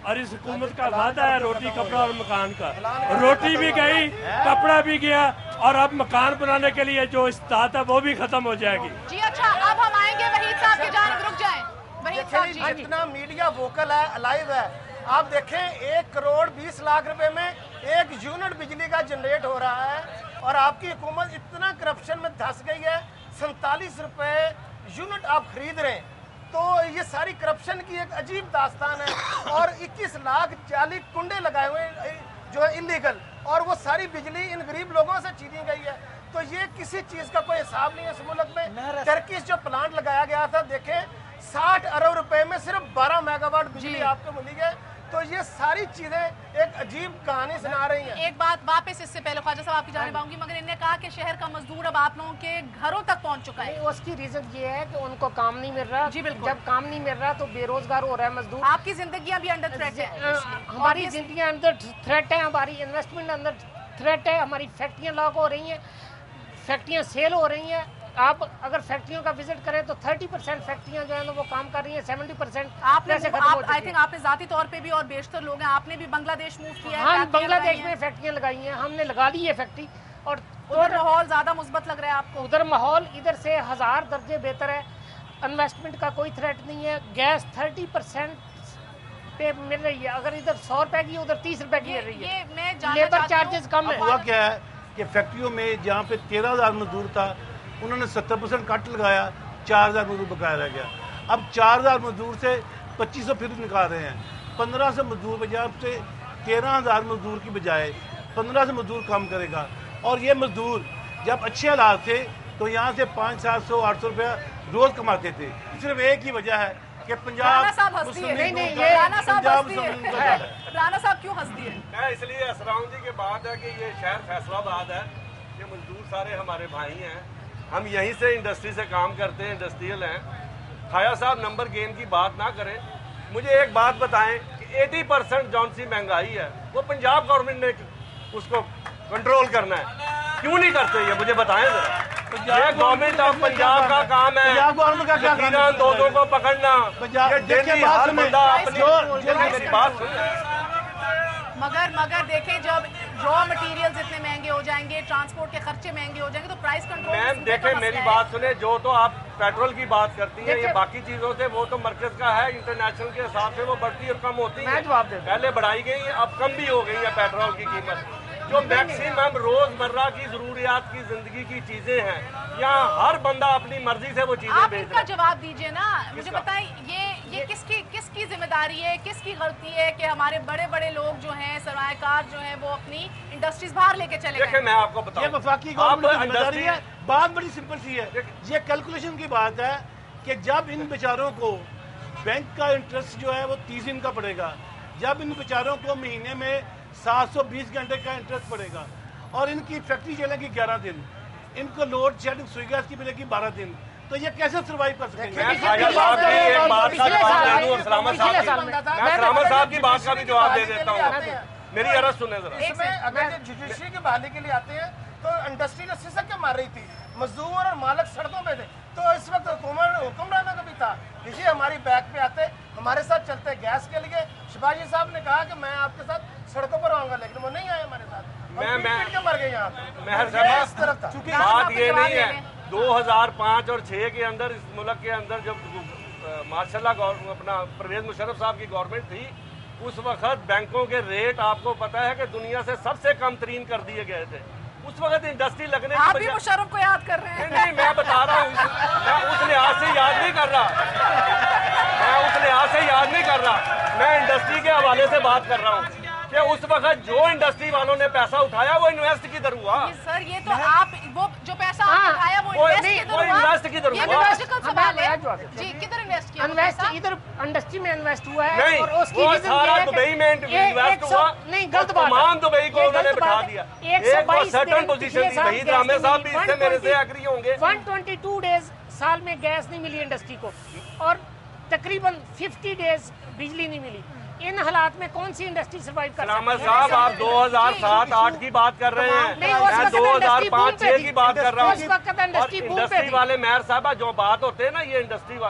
[SPEAKER 18] और इस हुकूमत का वादा है रोटी, कपड़ा और मकान का। रोटी भी गई, कपड़ा भी गया, और अब मकान बनाने के लिए जो इस्तात है वो भी खत्म हो जाएगी।
[SPEAKER 3] जी अच्छा, अब हम आएंगे वहीद साहब की जानिब, रुक जाएं। वहीद साहब जी,
[SPEAKER 5] जितना मीडिया वोकल है, अलाइव है, आप देखें एक करोड़ बीस लाख रुपए में एक यूनिट बिजली का जनरेट हो रहा है, और आपकी हुकूमत इतना करप्शन में धंस गई है, सैंतालीस रुपए यूनिट आप खरीद रहे हैं। तो ये सारी करप्शन की एक अजीब दास्तान है, और इक्कीस लाख चालीस कुंडे लगाए हुए जो है इलीगल, और वो सारी बिजली इन गरीब लोगों से छीनी गई है। तो ये किसी चीज का कोई हिसाब नहीं है इस मुल्क में। टर्किश जो प्लांट लगाया गया था, देखें साठ अरब रुपए में सिर्फ बारह मेगावाट बिजली आपको मिली है। तो ये सारी चीजें एक अजीब कहानी सुना रही हैं।
[SPEAKER 3] एक बात वापस इससे पहले ख्वाजा साहब आपकी जानिब आऊंगी, मगर इन्होंने कहा कि शहर का मजदूर अब आप लोगों के घरों तक पहुंच चुका है।
[SPEAKER 4] उसकी रीजन ये है कि उनको काम नहीं मिल रहा।
[SPEAKER 3] जी बिल्कुल।
[SPEAKER 4] जब काम नहीं मिल रहा तो बेरोजगार हो रहा है मजदूर।
[SPEAKER 3] आपकी जिंदगियां भी अंडर थ्रेट है।
[SPEAKER 4] हमारी जिंदगी अंदर थ्रेट है, हमारी इन्वेस्टमेंट अंदर थ्रेट है, हमारी फैक्ट्रियाँ लॉक हो रही हैं, फैक्ट्रियाँ सेल हो रही हैं। आप अगर फैक्ट्रियों का विजिट करें तो तीस परसेंट फैक्ट्रियां जो है वो काम कर रही हैं, सत्तर परसेंट
[SPEAKER 3] आपने आप, आई थिंक आपने जाती तौर पे भी, और बेशतर लोग हैं, आपने भी बांग्लादेश मूव किया है।
[SPEAKER 4] हाँ, बांग्लादेश में फैक्ट्रियां लगाई हैं, हमने लगा ली है फैक्ट्री, और
[SPEAKER 3] उधर माहौल ज्यादा मुस्बत लग रहा है आपको?
[SPEAKER 4] उधर माहौल इधर से हजार दर्जे बेहतर है, इन्वेस्टमेंट का कोई थ्रेट नहीं है। गैस थर्टी परसेंट पे मिल रही है, अगर इधर सौ रुपए की उधर तीस रुपए की मिल रही है। लेबर चार्जेस कम है।
[SPEAKER 9] हुआ क्या है कि फैक्ट्रियों में जहाँ पे तेरह हजार मजदूर था, उन्होंने सत्तर परसेंट कट लगाया, चार हजार मजदूर बकाया रह गया। अब चार हजार मजदूर से पच्चीस सौ फिर निकाल रहे हैं, पंद्रह सौ मजदूर बजाय से तेरह हजार मजदूर की बजाय पंद्रह सौ मजदूर काम करेगा। और ये मजदूर जब अच्छे हालात थे तो यहाँ से पाँच सात सौ आठ सौ रुपया रोज कमाते थे। सिर्फ एक ही वजह है कि पंजाब मुस्लिम लीग
[SPEAKER 3] राना साहब क्यों हंसती है?
[SPEAKER 7] मैं इसलिए हंस रहा हूँ जी, की बात है कि ये शहर फैसलाबाद है, ये मजदूर सारे हमारे भाई हैं, हम यहीं से इंडस्ट्री से काम करते हैं, इंडस्ट्रियल हैं। खाया साहब नंबर गेम की बात ना करें। मुझे एक बात बताएं कि अस्सी परसेंट जौन सी महंगाई है वो पंजाब गवर्नमेंट ने उसको कंट्रोल करना है, क्यों नहीं करते ये मुझे बताएं जरा। ये गवर्नमेंट ऑफ पंजाब का काम है, यकीनन दोनों को पकड़ना। ये डेली हर बंदा अपनी मेरी बात सुन।
[SPEAKER 3] मगर मगर देखें, जब रॉ मटेरियल्स इतने महंगे हो जाएंगे, ट्रांसपोर्ट के खर्चे महंगे हो जाएंगे, तो प्राइस कंट्रोल।
[SPEAKER 7] मैम देखें मेरी बात सुने, जो तो आप पेट्रोल की बात करती हैं, ये बाकी चीजों से वो तो मरकज का है, इंटरनेशनल के हिसाब से वो बढ़ती और कम होती है। पहले बढ़ाई गई है, अब कम भी हो गई है पेट्रोल की कीमत। जो मैक्सिमम रोजमर्रा की जरूरियात की जिंदगी की चीजें हैं, यहाँ हर बंदा अपनी मर्जी से वो चीजें बेच रहा है।
[SPEAKER 3] जवाब दीजिए ना, मुझे बताएं ये ये किसकी किसकी जिम्मेदारी है, किसकी गलती है कि हमारे बड़े बड़े लोग जो हैं, सरमायाकार जो हैं, वो अपनी इंडस्ट्रीज बाहर लेके चले गए?
[SPEAKER 7] देखिए मैं आपको बताऊं,
[SPEAKER 9] ये वफाकी गवर्नमेंट की जिम्मेदारी है। बात बड़ी सिंपल सी है, ये कैलकुलेशन की बात है कि जब इन बेचारों को बैंक का इंटरेस्ट जो है वो तीस दिन का पड़ेगा, जब इन बेचारों को महीने में सात सौ बीस घंटे का इंटरेस्ट पड़ेगा, और इनकी फैक्ट्री चलेगी ग्यारह दिन, इनको लोड शेडिंग सुई गैस की मिलेगी बारह दिन, तो ये कैसे सर्वाइव कर सकेंगे?
[SPEAKER 7] मैं सलामत साहब की बात का भी जवाब दे देता हूँ, मेरी अर्ज सुने जरा।
[SPEAKER 5] इसमें अगर जुडिशरी की बहाली के लिए आते हैं तो इंडस्ट्री ने सिसक के मार रही थी, मजदूर और मालिक सड़कों पे थे, तो इस वक्त हुक्मराना का भी था। देखिए हमारी बैक पे आते, हमारे साथ चलते गैस के लिए। शिवाजी साहब ने कहा कि मैं आपके साथ सड़कों पर आऊंगा, लेकिन वो नहीं आए हमारे साथ,
[SPEAKER 7] मैं मैं
[SPEAKER 5] के मर गए यहाँ पे।
[SPEAKER 7] महर साहब चूंकि बात ये नहीं है, दो हजार पाँच और छह के अंदर इस मुल्क के अंदर जब माशाल्लाह अपना परवेज मुशर्रफ साहब की गवर्नमेंट थी, उस वक्त बैंकों के रेट आपको पता है कि दुनिया से सबसे कम तरीन कर दिए गए थे। उस वक्त इंडस्ट्री लगने
[SPEAKER 3] आप भी मुशर्रफ को याद कर रहे हैं?
[SPEAKER 7] नहीं, नहीं मैं बता रहा हूँ, मैं उस लिहाज से याद नहीं कर रहा, मैं उस लिहाज से याद नहीं कर रहा, मैं इंडस्ट्री के हवाले से बात कर रहा हूँ कि उस वक्त जो इंडस्ट्री वालों ने पैसा उठाया वो इन्वेस्ट किधर हुआ?
[SPEAKER 3] ये सर ये तो आप वो जो पैसा आपने उठाया वो इन्वेस्ट किधर हुआ?
[SPEAKER 7] इन्वेस्ट किधर हुआ?
[SPEAKER 3] ये लॉजिकल सवाल है जी, किधर इन्वेस्ट किया?
[SPEAKER 4] इन्वेस्ट इधर इंडस्ट्री में इन्वेस्ट हुआ है,
[SPEAKER 7] नहीं,
[SPEAKER 4] और उसकी
[SPEAKER 7] वो
[SPEAKER 4] रीजन
[SPEAKER 7] सारा
[SPEAKER 4] ये है
[SPEAKER 7] दुबई में इन्वेस्ट हुआ।
[SPEAKER 4] नहीं, गलत बात है,
[SPEAKER 7] तमाम दुबई को उन्होंने बिठा दिया, एक वो सर्टन पोजीशन थी। वहीद रामे साहब भी इससे मेरे से एग्री होंगे।
[SPEAKER 4] एक सौ बाईस डेज साल में गैस नहीं मिली इंडस्ट्री को, और तकरीबन पचास डेज बिजली नहीं मिली। इन हालात में कौन सी इंडस्ट्री सर्वाइव कर सकती है?
[SPEAKER 7] साहब आप दो हज़ार सात आठ की बात कर रहे हैं, मैं दो हज़ार पाँच छह की बात कर रहा हूँ। इंडस्ट्री वाले मेयर साहब जो बात होते हैं ना, ये इंडस्ट्री वाले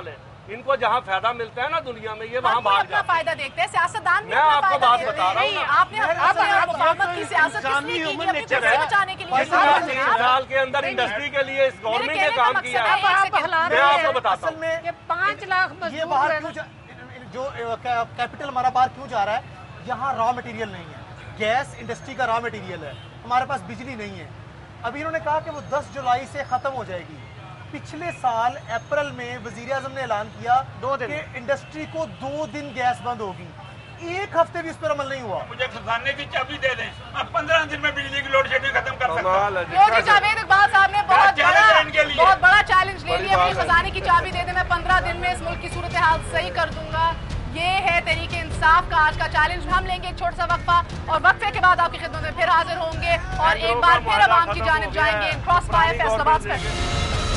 [SPEAKER 7] इनको जहाँ फायदा मिलता है ना दुनिया में, ये वहाँ भाग
[SPEAKER 3] अपना फायदा देखते हैं, सियासतदान
[SPEAKER 7] मैं आपको बात बता रहा हूँ।
[SPEAKER 3] आपने हुकूमत की सियासत किस लिए की? अपने पैसे बचाने के लिए।
[SPEAKER 7] तीन साल के अंदर इंडस्ट्री के लिए इस गवर्नमेंट ने काम किया है। मैं आपको बताता हूँ
[SPEAKER 14] पाँच लाख ये बाहर क्यों जो कैपिटल हमारा बाहर क्यों जा रहा है? यहाँ रॉ मटेरियल नहीं है, गैस इंडस्ट्री का रॉ मटेरियल है, हमारे पास बिजली नहीं है। अभी इन्होंने कहा कि वो दस जुलाई से खत्म हो जाएगी। पिछले साल अप्रैल में वजीर आजम ने ऐलान किया दो दिन कि इंडस्ट्री को दो दिन गैस बंद होगी, एक हफ्ते भी इस पर अमल नहीं हुआ।
[SPEAKER 15] मुझे खजाने की चाबी दे दें, अब पंद्रह दिन में बिजली की लोड शेडिंग खत्म कर सकता हूं।
[SPEAKER 3] जावेद इकबाल साहब ने बहुत बड़ा बहुत बड़ा चैलेंज ले लिया, मेरी खजाने की चाबी दे दें, मैं पंद्रह दिन में इस मुल्क की सूरत हाल सही कर दूंगा। ये है तरीके इंसाफ का आज का चैलेंज। हम लेंगे एक छोटा सा वक्फा और वक्फे के बाद आपकी खिदमत में फिर हाजिर होंगे और एक बार फिर अवाम की जानिब जाएंगे क्रॉस फायर फैसलाबाद स्पेशल।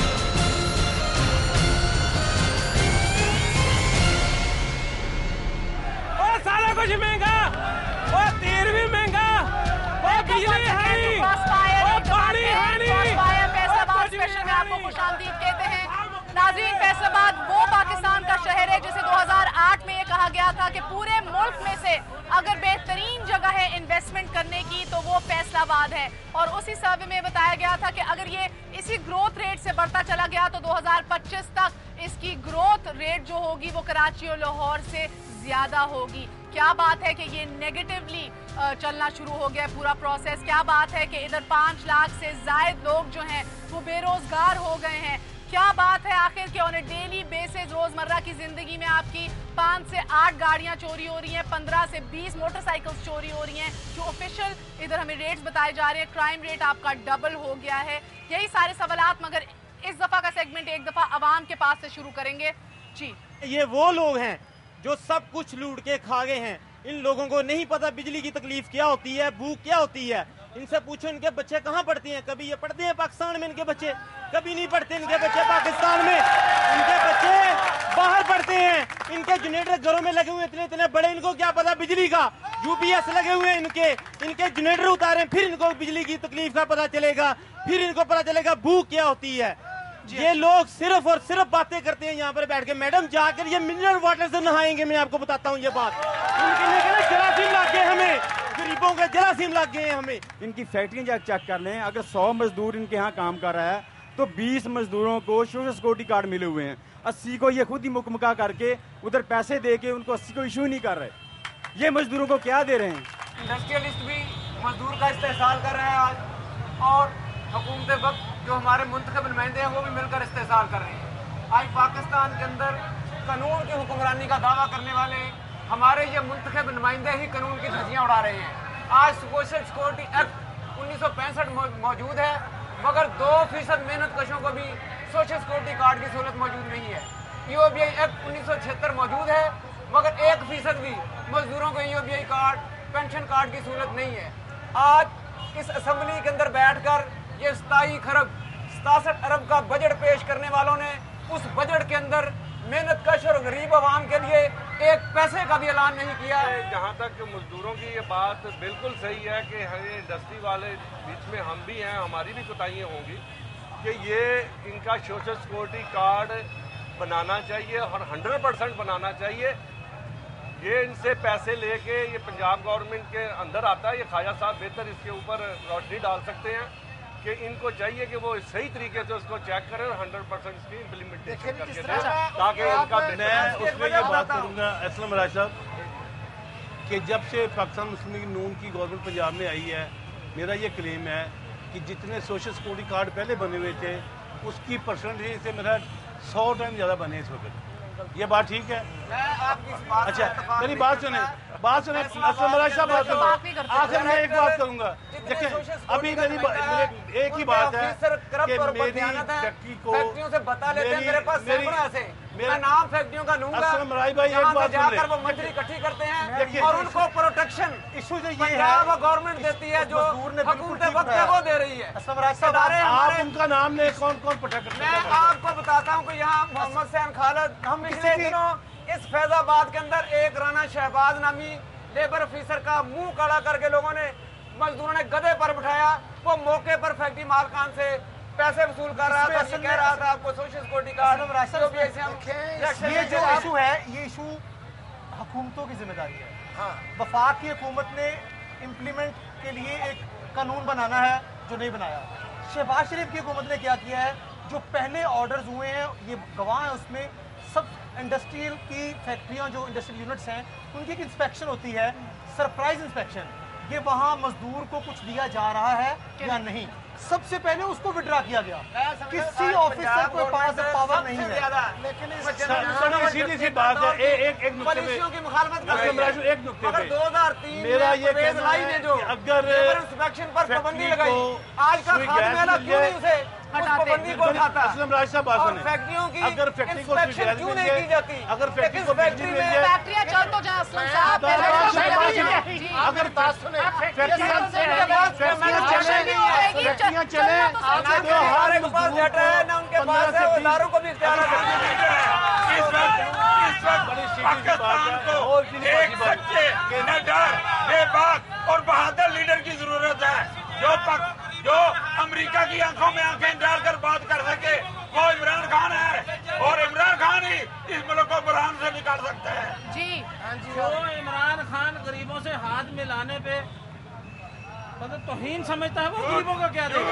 [SPEAKER 18] सारा कुछ महंगा, वो तेल भी महंगा, वो बिजली है नहीं, वो पानी है नहीं।
[SPEAKER 3] फैसलाबाद स्पेशल में आपको खुशामदीद कहते हैं। नाज़रीन, फैसलाबाद वो पाकिस्तान का शहर है जिसे दो हज़ार आठ में ये कहा गया था कि पूरे मुल्क में से अगर बेहतरीन जगह है इन्वेस्टमेंट करने की तो वो फैसलाबाद है। और उसी सर्वे में बताया गया था कि अगर ये इसी ग्रोथ रेट से बढ़ता चला गया तो दो हज़ार पच्चीस तक इसकी ग्रोथ रेट जो होगी वो कराची और लाहौर से ज्यादा होगी। क्या बात है कि ये नेगेटिवली चलना शुरू हो गया पूरा प्रोसेस। क्या बात है कि इधर पाँच लाख से ज्यादा लोग जो हैं वो बेरोजगार हो गए हैं। क्या बात है आखिर कि ऑन ए डेली बेसिस रोजमर्रा की जिंदगी में आपकी पाँच से आठ गाड़ियां चोरी हो रही हैं, पंद्रह से बीस मोटरसाइकिल्स चोरी हो रही हैं। जो ऑफिशियल इधर हमें रेट्स बताए जा रहे हैं, क्राइम रेट आपका डबल हो गया है। यही सारे सवालात, मगर इस दफा का सेगमेंट एक दफा अवाम के पास से शुरू करेंगे। जी,
[SPEAKER 8] ये वो लोग हैं जो सब कुछ लूट के खा गए हैं। इन लोगों को नहीं पता बिजली की तकलीफ क्या होती है, भूख क्या होती है। इनसे पूछो इनके बच्चे कहाँ पढ़ते हैं। कभी ये पढ़ते हैं पाकिस्तान में इनके बच्चे, कभी नहीं पढ़ते इनके बच्चे पाकिस्तान में। इनके बच्चे बाहर पढ़ते हैं। इनके जनरेटर घरों में लगे हुए इतने इतने बड़े, इनको क्या पता बिजली का। यूपीएस लगे हुए हैं इनके, इनके जनरेटर उतारे फिर इनको बिजली की तकलीफ का पता चलेगा, फिर इनको पता चलेगा भूख क्या होती है। ये लोग सिर्फ और सिर्फ बातें करते हैं यहाँ पर बैठ के। मैडम जाकर ये मिनरल वाटर से नहाएंगे, मैं आपको बताता हूँ ये बात। इनके जरासीम लग गए हमें, गरीबों के जरासीम लग गए हैं हमें।
[SPEAKER 13] इनकी फैक्ट्रियाँ चेक कर लें, अगर सौ मजदूर इनके यहाँ काम कर रहा है तो बीस मजदूरों को सोशल सिक्योरिटी कार्ड मिले हुए हैं। अस्सी को ये खुद ही मुकमका करके उधर पैसे दे के उनको अस्सी को इशू नहीं कर रहे। ये मजदूरों को क्या दे रहे हैं?
[SPEAKER 8] इंडस्ट्रियलिस्ट भी मजदूर का इस्तेहसाल कर रहे हैं आज, और हुकूमत वक्त जो हमारे मुंतखब नुमाइंदे हैं वो भी मिलकर इस्तेहसाल कर रहे हैं। आज पाकिस्तान के अंदर कानून की हुक्मरानी का दावा करने वाले हमारे ये मुंतखब नुमाइंदे ही कानून की धज्जियाँ उड़ा रहे हैं। आज सोशल सिक्योरिटी एक्ट उन्नीस सौ पैंसठ मौजूद है, मगर दो फीसद मेहनत कशों को भी सोशल सिक्योरिटी कार्ड की सहूलत मौजूद नहीं है। ईओबीआई एक्ट उन्नीस सौ छिहत्तर मौजूद है, मगर एक फीसद भी मजदूरों को ईओबीआई कार्ड, पेंशन कार्ड की सहूलत नहीं है। आज इस असम्बली के अंदर बैठकर ये सताईस खरब सतासठ अरब का बजट पेश करने वालों ने उस बजट के अंदर मेहनत कश और गरीब आवाम के लिए एक पैसे का भी ऐलान नहीं किया।
[SPEAKER 7] जहाँ तक मजदूरों की ये बात बिल्कुल सही है कि हमें इंडस्ट्री वाले बीच में हम भी हैं, हमारी भी कोताहियाँ होंगी कि ये इनका सोशल सिक्योरिटी कार्ड बनाना चाहिए और हंड्रेड परसेंट बनाना चाहिए। ये इनसे पैसे लेके ये पंजाब गवर्नमेंट के अंदर आता है। ये ख्वाजा साहब बेहतर इसके ऊपर रोशनी डाल सकते हैं कि इनको चाहिए कि वो सही तरीके से उसको चेक करें और हंड्रेड परसेंट इसकी इम्प्लीमेंटेशन करके दें ताकि उनका।
[SPEAKER 9] मैं उसमें ये बात करूँगा असलम राज साहब कि जब से पाकिस्तान मुस्लिम लीग नून की गवर्नमेंट पंजाब में आई है, मेरा ये क्लेम है कि जितने सोशल सिक्योरिटी कार्ड पहले बने हुए थे उसकी परसेंटेज से मेरा सौ टाइम ज़्यादा बने इस वक्त। ये बात ठीक है? अच्छा मेरी बात सुने, बात सुने असलम राज साहब, बात सुने। आखिर मैं एक बात करूँगा, देखिए अभी मेरी एक ही बात है कि मेरी चक्की को
[SPEAKER 8] फैक्ट्रियों से बता लेते हैं, मेरे पास सैकड़ों ऐसे मैं नाम फैक्ट्रियों का लूंगा।
[SPEAKER 9] असलम राज भाई एक बात
[SPEAKER 8] जाकर वो मंजरी इकट्ठी करते हैं और उनको प्रोटेक्शन
[SPEAKER 14] इशू जो ये
[SPEAKER 8] पंजाब गवर्नमेंट देती है, जो हुकूमत वक्त है वो दे रही है।
[SPEAKER 14] असलम राज साहब
[SPEAKER 9] आप उनका नाम ले, कौन कौन प्रोटेक्ट?
[SPEAKER 8] मैं आपको बताता हूँ कि यहाँ मोहम्मद सैन खालिद हम पिछले दिनों इस फैजाबाद के अंदर एक राना शहबाज नामी लेबर ऑफिसर का मुंह काला करके लोगों ने, मजदूरों ने गधे पर बिठाया। वो मौके पर फैक्ट्री मालकान से पैसे वसूल कर रहा था, ये कह रहा था आपको सोशल सिक्योरिटी कार्ड, जो भी ऐसे हम
[SPEAKER 14] ये जो इशू है, ये इशू हुकूमतों की जिम्मेदारी है। हाँ, वफाक की हुकूमत ने इम्प्लीमेंट के लिए एक कानून बनाना है जो नहीं बनाया। शहबाज शरीफ की हुकूमत ने क्या किया है, जो पहले ऑर्डर्स हुए हैं, ये गवाह हैं उसमें, सब इंडस्ट्रियल की फैक्ट्रियां जो इंडस्ट्रियल यूनिट्स हैं उनकी एक इंस्पेक्शन होती है, सरप्राइज इंस्पेक्शन। ये वहाँ मजदूर को कुछ दिया जा रहा है या नहीं, सबसे पहले उसको विड्रा किया गया। किसी ऑफिसर को पास पावर नहीं है।
[SPEAKER 9] लेकिन सीधी सी बात है, एक एक नुक्ते पे
[SPEAKER 8] की मुखालफत कर
[SPEAKER 9] रही है। एक नुक्ते पे
[SPEAKER 8] दो हजार तीन
[SPEAKER 9] मेरा ये कहना है कि अगर
[SPEAKER 8] इंस्पेक्शन पर पाबंदी लगाई, आज का खाद मेला क्यों नहीं उसे पाबंदी को उठाता?
[SPEAKER 9] असलम राज साहब बात सुने,
[SPEAKER 8] फैक्ट्रियों की
[SPEAKER 9] अगर फैक्ट्री को
[SPEAKER 8] इंस्पेक्शन क्यों नहीं की जाती?
[SPEAKER 9] अगर फैक्ट्री को
[SPEAKER 8] फैक्ट्री में
[SPEAKER 3] फैक्ट्रियां चल तो जाए असलम साहब,
[SPEAKER 9] अगर फैक्ट्रियां
[SPEAKER 8] फैक्ट्रियां चले तो हर एक पास लेटर है ना, उनके पास है, वो दारू को भी इख्तियार है।
[SPEAKER 15] इस वक्त पाकिस्तान को एक सच्चे, निडर, बेबाक और बहादुर लीडर की जरूरत है, जो पक, जो अमेरिका की आंखों में आंखें डालकर बात कर सके। वो इमरान खान है और इमरान खान ही इस मुल्क को बुरहान से निकाल सकते हैं।
[SPEAKER 3] जी
[SPEAKER 10] जो इमरान खान गरीबों से हाथ मिलाने पे मतलब तौहीन समझता है, वो गरीबों का क्या देगा?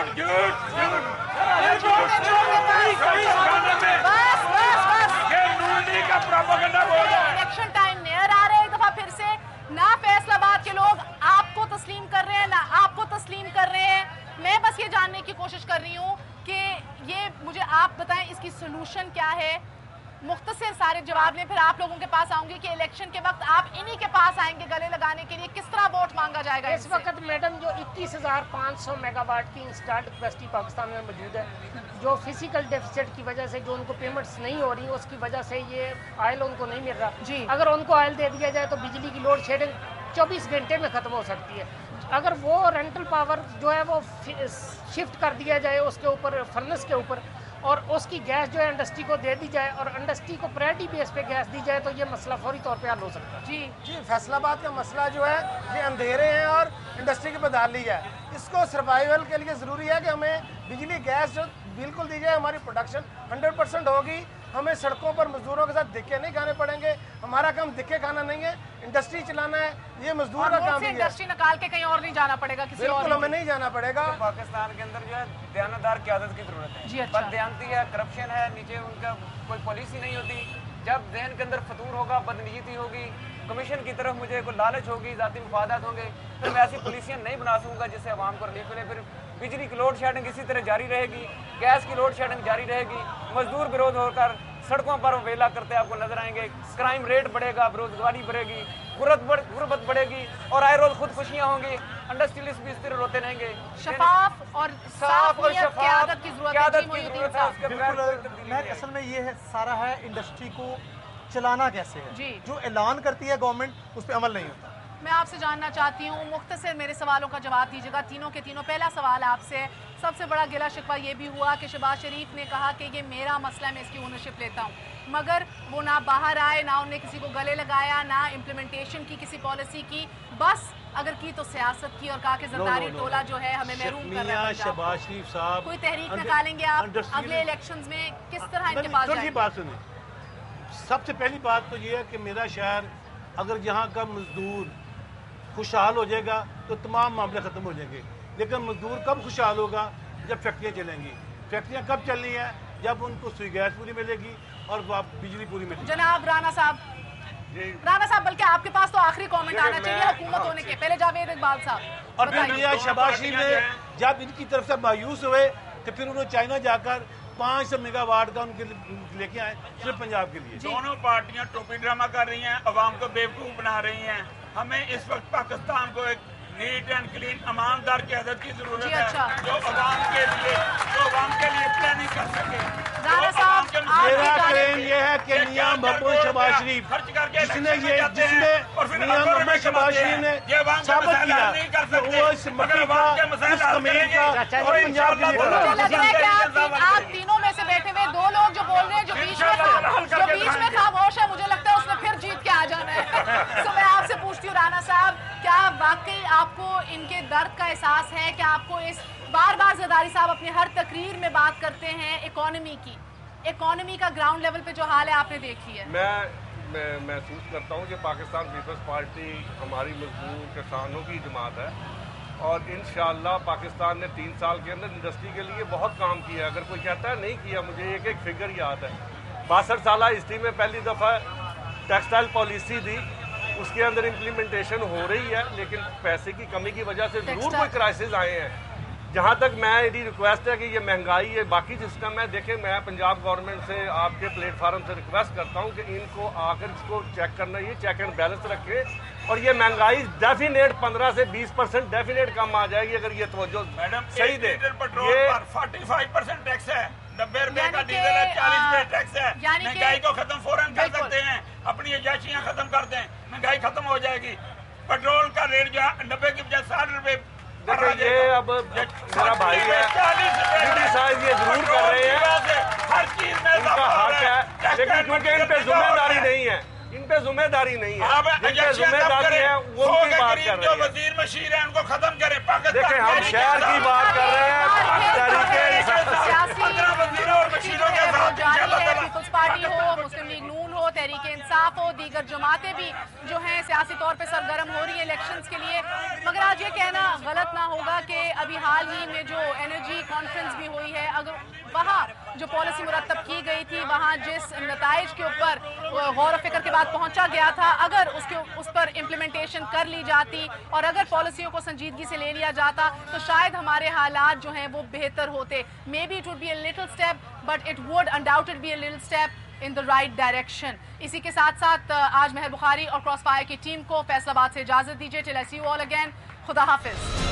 [SPEAKER 3] इलेक्शन टाइम नियर आ रहे हैं, एक दफा फिर से ना फैसलाबाद के लोग आपको तस्लीम कर रहे हैं ना आपको तस्लीम कर रहे हैं। मैं बस ये जानने की कोशिश कर रही हूँ कि ये मुझे आप बताएं इसकी सोल्यूशन क्या है। मुख्तसर सारे जवाब लें, फिर आप लोगों के पास आऊंगी कि इलेक्शन के वक्त आप इन्हीं के पास आएंगे गले लगाने के लिए, किस तरह वोट मांगा जाएगा?
[SPEAKER 4] इस वक्त मैडम जो इक्कीस हजार पाँच सौ मेगावाट की इंस्टॉल्ड कैपेसिटी पाकिस्तान में मौजूद है, जो फिजिकल डेफिसिट की वजह से जो उनको पेमेंट्स नहीं हो रही, उसकी वजह से ये ऑयल उनको नहीं मिल रहा जी। अगर उनको ऑयल दे दिया जाए तो बिजली की लोड शेडिंग चौबीस घंटे में ख़त्म हो सकती है। अगर वो रेंटल पावर जो है वो शिफ्ट कर दिया जाए उसके ऊपर, फर्नेस के ऊपर, और उसकी गैस जो है इंडस्ट्री को दे दी जाए और इंडस्ट्री को प्रायोरिटी बेस पे गैस दी जाए, तो ये मसला फौरी तौर पे हल हो सकता है।
[SPEAKER 5] जी जी फैसलाबाद का मसला जो है ये अंधेरे हैं और इंडस्ट्री की बदहाली है। इसको सर्वाइवल के लिए ज़रूरी है कि हमें बिजली गैस जो बिल्कुल दी जाए, हमारी प्रोडक्शन हंड्रेड परसेंट होगी। हमें सड़कों पर मजदूरों के साथ धक्के नहीं खाने पड़ेंगे। हमारा काम धक्के खाना नहीं है, इंडस्ट्री चलाना है, ये मजदूर का काम है।
[SPEAKER 3] इंडस्ट्री निकाल के कहीं और नहीं जाना पड़ेगा, किसी
[SPEAKER 5] बिल्कुल हमें नहीं जाना पड़ेगा।
[SPEAKER 8] पाकिस्तान के अंदर जो है दयानतदार क़यादत की जरूरत है जी। अच्छा। बददयानती है, करप्शन है, नीचे उनका कोई पॉलिसी नहीं होती। जब जहन के अंदर फतूर होगा, बदनीयती होगी, कमीशन की तरफ मुझे कोई लालच होगी, जाती मफादात होंगे, फिर मैं ऐसी पॉलिसियाँ नहीं बना सकूँगा जिससे आवाम को रिलीफ मिले। फिर बिजली की लोड शेडिंग इसी तरह जारी रहेगी, गैस की लोड शेडिंग जारी रहेगी, मजदूर विरोध होकर सड़कों पर वेला करते आपको नजर आएंगे, क्राइम रेट बढ़ेगा, बेरोजगारी बढ़ेगी, गुर्बत बढ़ेगी और आए रोज खुदकुशियां होंगी, इंडस्ट्रियलिस्ट भी इस तरह रोते रहेंगे।
[SPEAKER 3] शफाफ और
[SPEAKER 8] साफ और शफाफ
[SPEAKER 3] क़यादत की जरूरत
[SPEAKER 14] है। मैं असल में ये है सारा है इंडस्ट्री को चलाना कैसे है जी। जो ऐलान करती है गवर्नमेंट उस पर अमल नहीं होता।
[SPEAKER 3] मैं आपसे जानना चाहती हूँ, मुख्तसर मेरे सवालों का जवाब दीजिएगा, तीनों के तीनों। पहला सवाल आपसे, सबसे बड़ा गिला शिकवा ये भी हुआ कि शहबाज शरीफ ने कहा कि ये मेरा मसला है, मैं इसकी ओनरशिप लेता हूँ, मगर वो ना बाहर आए, ना उन्हें किसी को गले लगाया, ना इम्प्लीमेंटेशन की किसी पॉलिसी की, बस अगर की तो सियासत की और कहा कि जरदारी टोला जो है हमें महरूम कर रहा है।
[SPEAKER 9] शहबाज शरीफ साहब
[SPEAKER 3] कोई तहरीक निकालेंगे आप अगले इलेक्शंस में, किस तरह इनके पास जाएंगे?
[SPEAKER 9] बात सुने, सबसे पहली बात तो ये है कि मेरा शहर अगर यहाँ का मजदूर खुशहाल हो जाएगा तो तमाम मामले ख़त्म हो जाएंगे। लेकिन मजदूर कब खुशहाल होगा? जब फैक्ट्रियाँ चलेंगी। फैक्ट्रियाँ कब चलनी है? जब उनको सुई गैस पूरी मिलेगी और बिजली पूरी मिलेगी।
[SPEAKER 3] जनाब राना साहब, राना साहब बल्कि आपके पास तो आखिरी कमेंट आना चाहिए हुकूमत होने के पहले। जावेद इकबाल साहब।
[SPEAKER 9] और फिर मियां शहबाज शरीफ ने जब इनकी तरफ से मायूस हुए तो फिर उन्होंने चाइना जाकर पाँच सौ मेगावाट का उनके लेके आए सिर्फ पंजाब के लिए।
[SPEAKER 15] दोनों पार्टियां टोपी ड्रामा कर रही हैं, अवाम को बेवकूफ बना रही हैं। हमें इस वक्त पाकिस्तान को एक नीट एंड क्लीन ईमानदार क़यादत की जरूरत है, अच्छा। जो अवाम के लिए जो अवाम के लिए प्लानिंग कर सके।
[SPEAKER 9] मेरा क्लेम ये है कि मियां मोहम्मद शहबाज शरीफ जिसने ये जिसने मियां मोहम्मद शहबाज शरीफ ने साबित किया कि वो इस मक्के का, इस कमीर का और पंजाब के लिए।
[SPEAKER 3] आप तीनों में से बैठे हुए दो लोग जो बोल रहे हैं, जो बीच में जो बीच में खामोश है, मुझे लगता है उसने फिर जीत के आ जाना है। तो मैं आपसे पूछती हूँ राना साहब, क्या वाकई आपको इनके दर्द का एहसास है? क्या आपको इस बार बार जरदारी साहब अपनी हर तकरीर में बात करते हैं इकोनॉमी की, इकोनॉमी का ग्राउंड लेवल पे जो हाल है आपने देखी है?
[SPEAKER 7] मैं मैं महसूस करता हूँ कि पाकिस्तान पीपल्स पार्टी हमारी मजदूर किसानों की जमात है और इंशाअल्लाह पाकिस्तान ने तीन साल के अंदर इंडस्ट्री के लिए बहुत काम किया। अगर कोई कहता है नहीं किया, मुझे एक एक फिगर याद है। बासठ साल हिस्ट्री में पहली दफ़ा टेक्सटाइल पॉलिसी दी, उसके अंदर इम्प्लीमेंटेशन हो रही है, लेकिन पैसे की कमी की वजह से ज़रूर कोई क्राइसिस आए हैं। जहाँ तक मैं मेरी रिक्वेस्ट है कि ये महंगाई है, बाकी सिस्टम है, देखें मैं पंजाब गवर्नमेंट से आपके प्लेटफार्म से रिक्वेस्ट करता हूँ कि इनको आकर इसको चेक करना, ये चेक एंड बैलेंस रखें और ये महंगाई डेफिनेट पंद्रह से बीस परसेंट डेफिनेट कम आ जाएगी अगर ये तवज्जो सही दे।
[SPEAKER 15] पेट्रोल पर फोर्टी फाइव परसेंट टैक्स है, नब्बे रुपए का डीजल है, चालीस रुपए टैक्स है। महंगाई को खत्म फौरन कर सकते हैं, अपनी एजेंसियां खत्म कर दें, महंगाई खत्म हो जाएगी। पेट्रोल का रेट जो नब्बे की बजाय साठ रुपए।
[SPEAKER 7] देखिए ये अब मेरा भाई है, साहब ये जरूर कर रहे हैं,
[SPEAKER 15] हर चीज में
[SPEAKER 7] उनका हक है, लेकिन क्योंकि इन पे जिम्मेदारी नहीं है, इन पे जिम्मेदारी नहीं है, जिन पे जिम्मेदारी है वो उनकी बात कर रहे हैं।
[SPEAKER 15] वजीर मशीर है उनको खत्म करें।
[SPEAKER 7] देखिए हम शहर की बात कर रहे हैं,
[SPEAKER 3] पीपल्स पार्टी हो, मुस्लिम लीग नून हो, तहरीक इंसाफ हो, दीगर जमातें भी जो हैं सियासी तौर पे सरगर्म हो रही है इलेक्शंस के लिए। मगर आज ये कहना गलत ना होगा कि अभी हाल ही में जो एनर्जी कॉन्फ्रेंस भी हुई है, अगर वहाँ जो पॉलिसी मुरतब की गई थी, वहाँ जिस नताइज के ऊपर गौर फिक्र के बाद पहुँचा गया था, अगर उसके उस पर इम्प्लीमेंटेशन कर ली जाती और अगर पॉलिसियों को संजीदगी से ले लिया जाता तो शायद हमारे हालात जो हैं वो बेहतर होते। May be it would be a little step, but it would undoubted be a little step in the right direction. इसी के साथ साथ आज महर बुखारी और क्रॉस फायर की टीम को फैसलाबाद से इजाजत दीजिए। Till I see you all again, खुदा हाफिज।